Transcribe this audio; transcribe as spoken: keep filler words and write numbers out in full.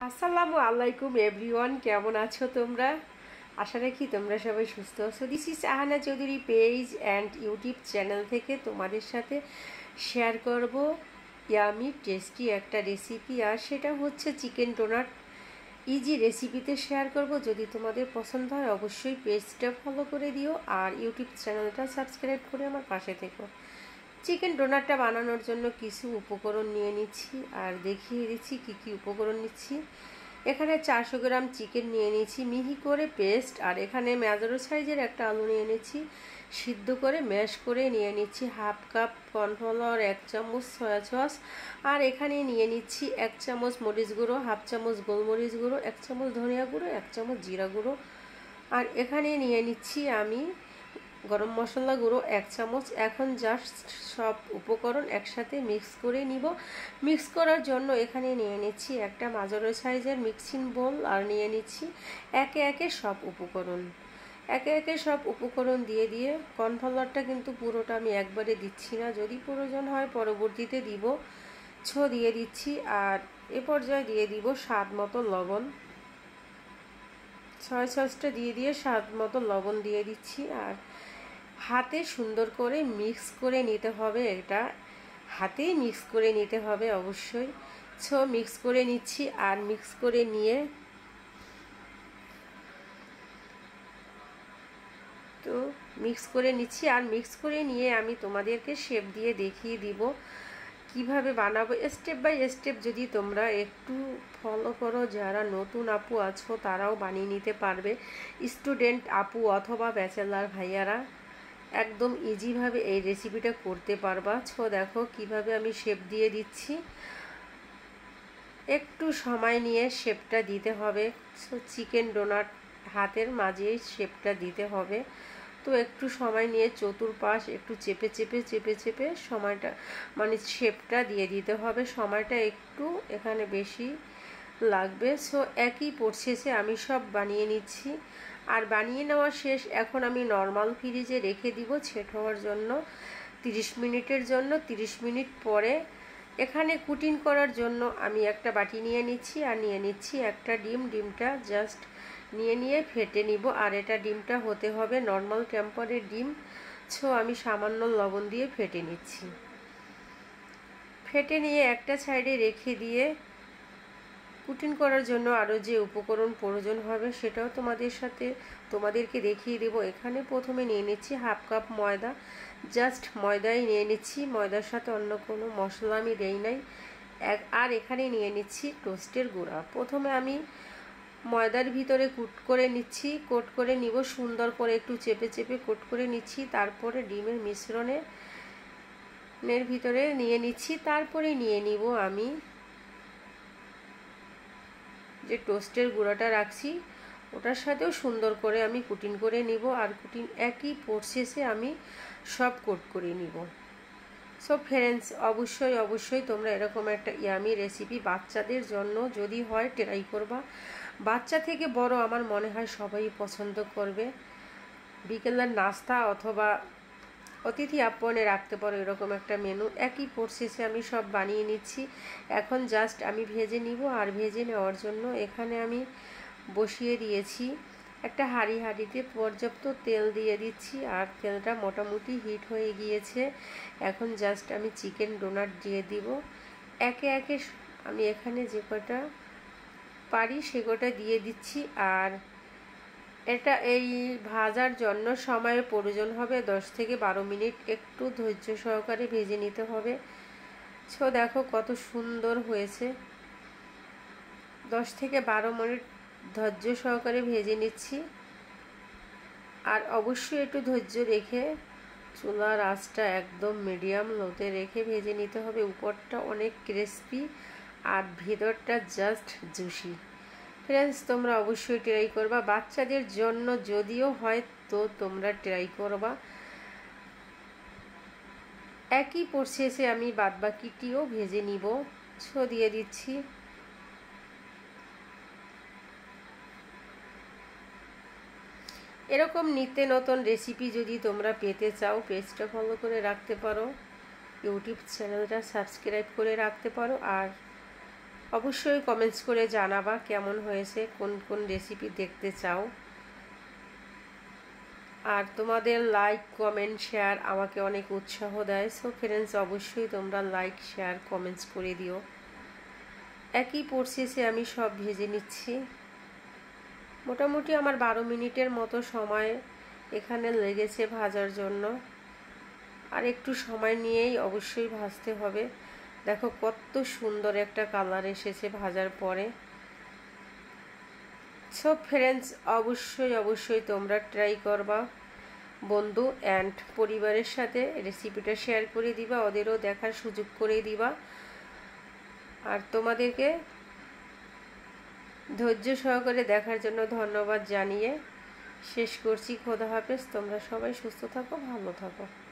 আসসালামু আলাইকুম এভরিওয়ান, কেমন আছো তোমরা? আশা রাখি তোমরা সবাই সুস্থ আছো। This is Ahana Chowdhury page and YouTube channel থেকে তোমাদের সাথে শেয়ার করব ইয়ামি টেস্টি একটা রেসিপি, আর সেটা হচ্ছে চিকেন ডোনাট। ইজি রেসিপিতে শেয়ার করব। যদি তোমাদের পছন্দ হয় অবশ্যই পেজটা ফলো করে দিও আর ইউটিউব চ্যানেলটা সাবস্ক্রাইব করে আমার পাশে থেকো। চিকেন ডোনাটটা বানানোর জন্য কিছু উপকরণ নিয়ে নিচ্ছি আর দেখিয়ে দিচ্ছি কি কি উপকরণ নিচ্ছি। এখানে চারশো গ্রাম চিকেন নিয়ে নিচ্ছি মিহি করে পেস্ট, আর এখানে মেজারো সাইজের একটা আলু নিয়ে নিচ্ছি সিদ্ধ করে ম্যাশ করে নিয়ে নিচ্ছি হাফ কাপ কর্নফ্লাওয়ার, এক চামচ সয়া সস, আর এখানে নিয়ে নিচ্ছি এক চামচ মরিচ গুঁড়ো, হাফ চামচ গোলমরিচ গুঁড়ো, এক চামচ ধনিয়া গুঁড়ো, এক চামচ জিরা গুঁড়ো, আর এখানে নিয়ে নিচ্ছি আমি গরম মশলা গুঁড়ো এক চামচ। এখন জাস্ট সব উপকরণ একসাথে মিক্স করে নিব। মিক্স করার জন্য এখানে নিয়ে নিচ্ছি একটা মাঝারি সাইজের মিক্সিং বোল, আর নিয়ে নিচ্ছি একে একে সব উপকরণ একে একে সব উপকরণ দিয়ে দিয়ে কর্নফ্লাওয়ারটা কিন্তু পুরোটা আমি একবারে দিচ্ছি না, যদি প্রয়োজন হয় পরবর্তীতে দিব। ছো দিয়ে দিচ্ছি, আর এ পর্যায়ে দিয়ে দিব স্বাদ মতো লবণ। সয়া সসটা দিয়ে দিয়ে স্বাদ মতো লবণ দিয়ে দিচ্ছি, আর হাতে সুন্দর করে মিক্স করে নিতে হবে। এটা হাতেই মিক্স করে নিতে হবে অবশ্যই। সো মিক্স করে নিচ্ছি, আর মিক্স করে নিয়ে তো মিক্স করে নিচ্ছি আর মিক্স করে নিয়ে আমি তোমাদেরকে শেপ দিয়ে দেখিয়ে দিব কিভাবে বানাবো স্টেপ বাই স্টেপ। যদি তোমরা একটু ফলো করো, যারা নতুন আপু আছো তারাও বানিয়ে নিতে পারবে। স্টুডেন্ট আপু অথবা ব্যাচেলার ভাইয়ারা একদম ইজিভাবে এই রেসিপিটা করতে পারবা। ছো দেখো কিভাবে আমি শেপ দিয়ে দিচ্ছি। একটু সময় নিয়ে শেপটা দিতে হবে। সো চিকেন ডোনাট হাতের মাঝেই শেপটা দিতে হবে, তো একটু সময় নিয়ে চতুর্পাশ একটু চেপে চেপে চেপে চেপে সময়টা মানে শেপটা দিয়ে দিতে হবে। সময়টা একটু এখানে বেশি লাগবে। সো একই প্রসেসে আমি সব বানিয়ে নিচ্ছি, আর বানিয়ে নেওয়া শেষ। এখন আমি নর্মাল ফ্রিজে রেখে দিব সেট হওয়ার জন্য তিরিশ মিনিটের জন্য। তিরিশ মিনিট পরে এখানে কুটিং করার জন্য আমি একটা বাটি নিয়ে নিচ্ছি, আর নিয়ে নিচ্ছি একটা ডিম। ডিমটা জাস্ট নিয়ে নিয়ে ফেটে নিব, আর এটা ডিমটা হতে হবে নর্মাল টেম্পারের ডিম। সো আমি সামান্য লবণ দিয়ে ফেটে নিচ্ছি। ফেটে নিয়ে একটা সাইডে রেখে দিয়ে কুটিং করার জন্য আরও যে উপকরণ প্রয়োজন হবে সেটাও তোমাদের সাথে তোমাদেরকে দেখিয়ে দেব। এখানে প্রথমে নিয়ে নিচ্ছি হাফ কাপ ময়দা, জাস্ট ময়দাই নিয়ে নিচ্ছি, ময়দার সাথে অন্য কোনো মশলা আমি দেই নাই। এক আর এখানে নিয়ে নিচ্ছি টোস্টের গুঁড়া। প্রথমে আমি ময়দার ভিতরে কুট করে নিচ্ছি, কোট করে নিব সুন্দর করে, একটু চেপে চেপে কোট করে নিচ্ছি। তারপরে ডিমের মিশ্রণে এর ভিতরে নিয়ে নিচ্ছি। তারপরে নিয়ে নিব আমি যে টোস্টের গুঁড়াটা রাখছি ওটার সাথেও সুন্দর করে আমি কুটিং করে নিব, আর কুটিং একই প্রসেসে আমি সব কোট করে নিব। সো ফ্রেন্ডস, অবশ্যই অবশ্যই তোমরা এরকম একটা ইয়ামি রেসিপি বাচ্চাদের জন্য যদি হয় ট্রাই করবা। বাচ্চা থেকে বড় আমার মনে হয় সবাই পছন্দ করবে। বিকেলের নাস্তা অথবা অতিথি আপ্যায়নে রাখতে পারো এরকম একটা মেনু। একই প্রসেসে আমি সব বানিয়ে নিচ্ছি। এখন জাস্ট আমি ভেজে নিব, আর ভেজে নেওয়ার জন্য এখানে আমি বসিয়ে দিয়েছি একটা হাঁড়ি। হাঁড়িতে পর্যাপ্ত তেল দিয়ে দিচ্ছি, আর তেলটা মোটামুটি হিট হয়ে গিয়েছে। এখন জাস্ট আমি চিকেন ডোনাট দিয়ে দিব একে একে। আমি এখানে যে কটা পারি সে কটা দিয়ে দিচ্ছি, আর এটা এই ভাজার জন্য সময়ের প্রয়োজন হবে দশ থেকে বারো মিনিট। একটু ধৈর্য সহকারে ভেজে নিতে হবে। সো দেখো কত সুন্দর হয়েছে। দশ থেকে বারো মিনিট ধৈর্য সহকারে ভেজে নিচ্ছি, আর অবশ্যই একটু ধৈর্য রেখে চুলার আঁচটা একদম মিডিয়াম লোতে রেখে ভেজে নিতে হবে। উপরটা অনেক ক্রিস্পি আর ভেতরটা জাস্ট জুসি। ফ্রেন্ডস, তোমরা অবশ্যই ট্রাই করবা। বাচ্চাদের জন্য যদিও হয় তো তোমরা ট্রাই করবা। একই প্রসেসে আমি বাদবাকিটিও ভেজে নিব। ছো দিয়ে দিচ্ছি। এরকম নিত্য নতুন রেসিপি যদি তোমরা পেতে চাও পেজটা ফলো করে রাখতে পারো, ইউটিউব চ্যানেলটা সাবস্ক্রাইব করে রাখতে পারো, আর অবশ্যই কমেন্টস করে জানাবা কেমন হয়েছে, কোন কোন রেসিপি দেখতে চাও। আর তোমাদের লাইক কমেন্ট শেয়ার আমাকে অনেক উৎসাহ দেয়। সো ফ্রেন্ডস, অবশ্যই তোমরা লাইক শেয়ার কমেন্টস করে দিও। একই প্রসেসে আমি সব ভেজে নিচ্ছি। মোটামুটি আমার বারো মিনিটের মতো সময় এখানে লেগেছে ভাজার জন্য। আর একটু সময় নিয়েই অবশ্যই ভাজতে হবে। দেখো কত সুন্দর একটা কালার এসেছে ভাজার পরে। সো ফ্রেন্ডস, অবশ্যই অবশ্যই তোমরা ট্রাই করবা বন্ধু অ্যান্ড পরিবারের সাথে রেসিপিটা শেয়ার করে দিবা, ওদেরও দেখার সুযোগ করে দিবা। আর তোমাদেরকে ধৈর্য সহকারে দেখার জন্য ধন্যবাদ জানিয়ে শেষ করছি। খোদা হাফেজ। তোমরা সবাই সুস্থ থাকো, ভালো থাকো।